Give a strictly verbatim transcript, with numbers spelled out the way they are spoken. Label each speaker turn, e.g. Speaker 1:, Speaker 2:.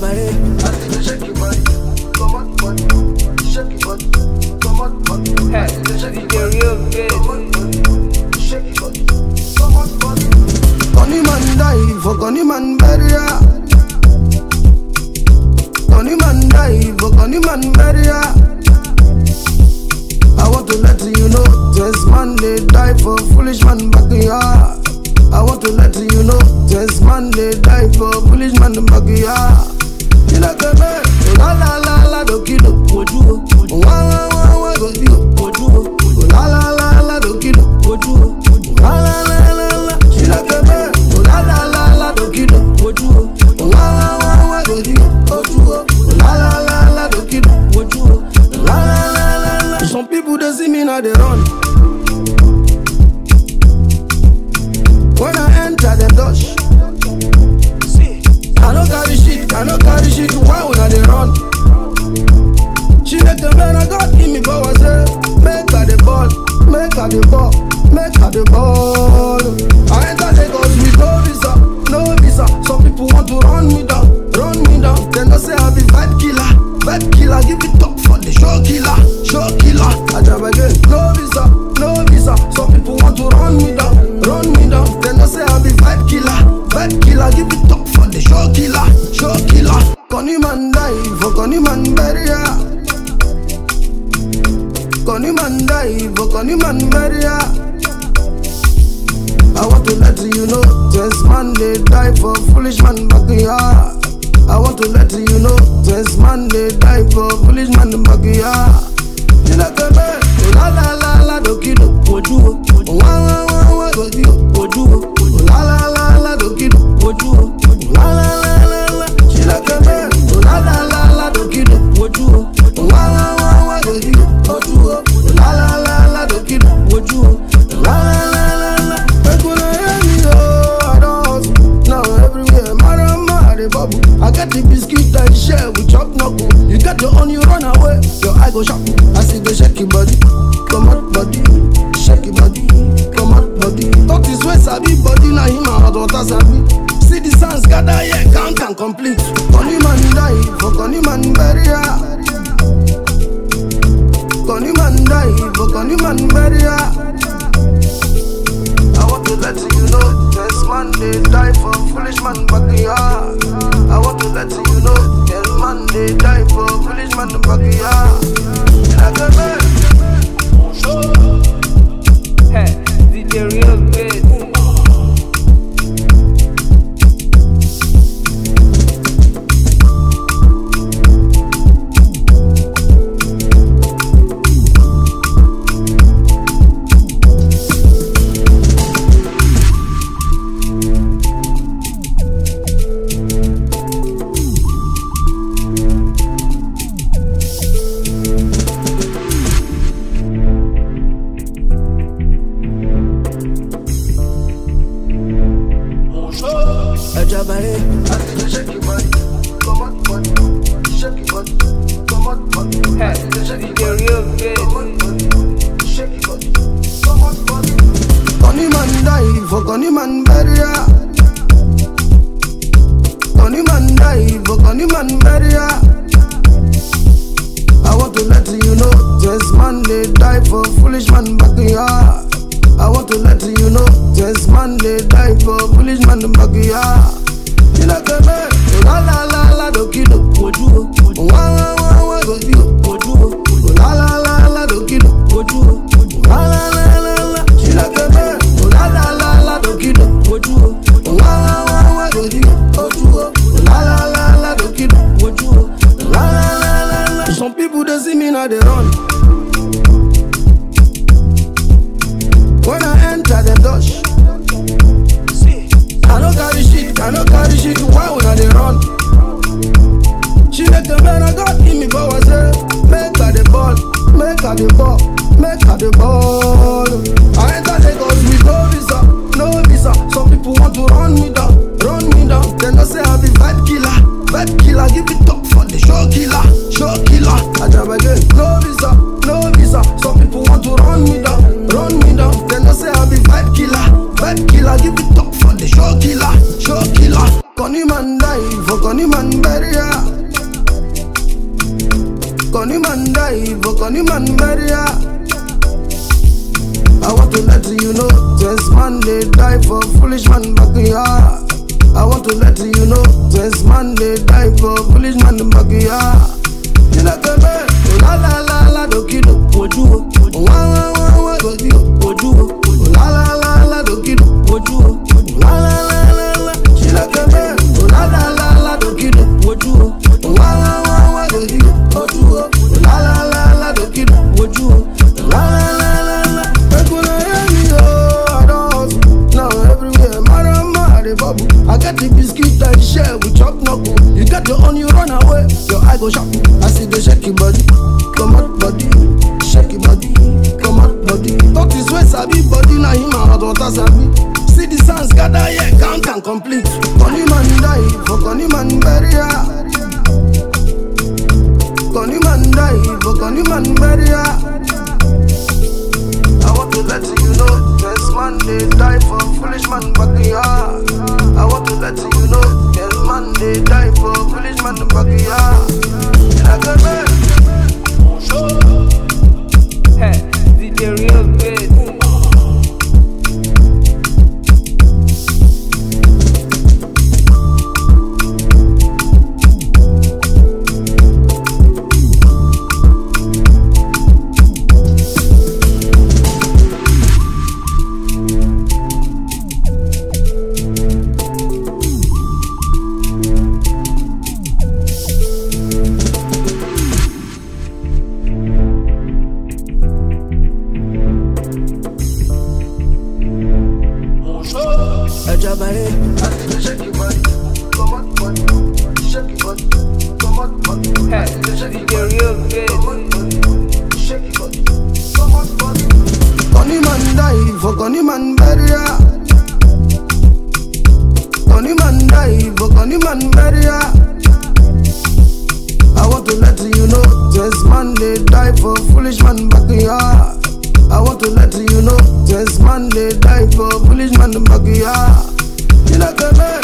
Speaker 1: Ajabare.
Speaker 2: I see you shake your body, come on body, shake your body, come on body. I see you shake your body, come on body, shake your body, come on body. Conny man die for Conny man burial. Conny man die for Conny man burial. I want to let you know, this man they die for foolish man backyard. I want to let you know, this man they die for foolish man backyard. You know the man, la la la la do kilo, oju, wa wa wa wa go dio, oju, la la la la do kilo, oju, la la la la la. You know the man, la la la la do kilo, oju, wa wa wa wa go dio, oju, la la la la do kilo, oju, la la la la la. Some people they see me now they run. When I enter the Dutch, I no carry shit, I no carry shit. Why would I they run? She let the man I got give me power, say make her the ball, make her the ball, make her the ball. I enter Lagos with no visa, no visa. Some people want to run me down, run me down. They no say I be vibe killer, vibe killer. Give it up for the show killer, show killer. I jab again, no visa, no visa. Some people want to run me down, run me down. They no say I be vibe killer, vibe killer. Give it up for the show killer, show killer. Conny man die for Conny man burial. Conny man die for Conny man burial. I want to let you know, this man they die for foolish man backyard. I want to let you know, this man they die for foolish man backyard. You know the man, la la la la do kilo, oju, wa wa wa wa go dio, oju, la la la la do kilo, oju, la la la la la. You know the man, la la la la do kilo, oju, wa wa wa wa go dio, oju, la la la la do kilo, oju, la la la la la. Make una hear me oh, I don't hustle. Now everywhere, madam, mad the bubble. I get the biscuit I share with chop knuckle. You get the on you run away, your eye go sharp. I see the shake your body, come on body, shake your body, come on body. Talk this way, sabi body na him and hot water sabi. See the sounds gather here, count and complete. Conny man die for Conny man burial. Conny man die for Conny man burial. I want to let you know, this man they die for foolish man backyard. I want to let you know, this man they die for foolish man backyard. Like a man.
Speaker 1: Hey, D J Real Beats.
Speaker 2: Ajabare. I see you shake your body, come on body, shake your body, come on body. I see you shake your body, come on body, shake your body, come on body. Conny man die for Conny man burial. Conny man die for Conny man burial. I want to let you know, this man they die for foolish man backyard. I want to let you know, this man they die for foolish man backyard. You know the man, la la la la do kilo, oju, wa wa wa wa go dio, oju, la la la la do kilo, oju, la la la la la. You know the man, la la la la do kilo, oju, wa wa wa wa go dio, oju, la la la la do kilo, oju, la la la la la. Some people they see me now they run. When I enter the Dutch, I no carry shit, I no carry shit. Why would I they run? She let the man I got give me power, say make her the ball, make her the ball, make her the ball. I enter Lagos with no visa, no visa. Some people want to run me down, run me down. They no say I be vibe killer, vibe killer. Give it up for the show killer, show killer. I jab again, no visa, no visa. Some people want to run me down, run me down. They no say I be vibe killer, vibe killer. Give it up for the show killer, show killer. Conny man die for Conny man burial. want to let you know, this man they die for foolish man backyard. I want to let you know, this man they die for foolish man backyard. You know the man, la la la la do kido, oju, wa wa wa wa do kido, oju, la la la la do kido, oju, la la la la la. She like the man, la la la la do kido, oju, wa wa wa wa do kido, oju, la la la la do kido, oju, la la la la la. People hear me oh, I don't now everywhere, madam, mad bubble. I get the biscuit I share with chop knuckle. You get the on you run away, your eye go sharp. I see the shake your body, come out body, shake your body, come out body. Talk this way, sabi body na him and hot water sabi. See the sounds gather here, count and complete. Conny man die for Conny man bury her. Conny man die for Conny man bury her. I want to let you know, this man they die for foolish man backyard. I want to let you know, this man they die for foolish man backyard. Like a man,
Speaker 1: Hey, D J Real Beats.
Speaker 2: Jabari, shake your body, come on, body, shake your body, come on, body.
Speaker 1: Hey, D J Real Beats.
Speaker 2: Shake your body, come on, body. Conny man die for Conny man bury her. Conny man die for Conny man bury her. I want to let you know, this man they die for foolish man backyard. I want to let you know, this man they die for foolish man backyard. You know the man.